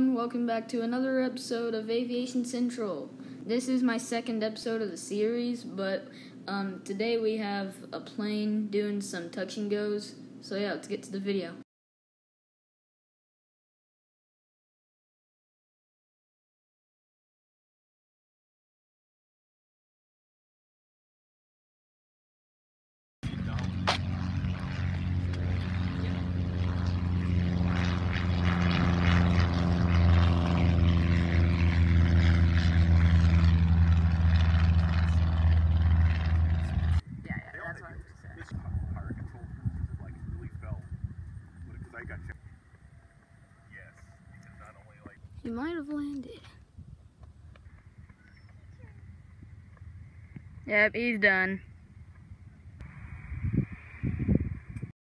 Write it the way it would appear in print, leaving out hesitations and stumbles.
everyone, welcome back to another episode of Aviation Central. This is my second episode of the series, but today we have a plane doing some touch and goes. So yeah, let's get to the video. He might have landed. Yep, he's done.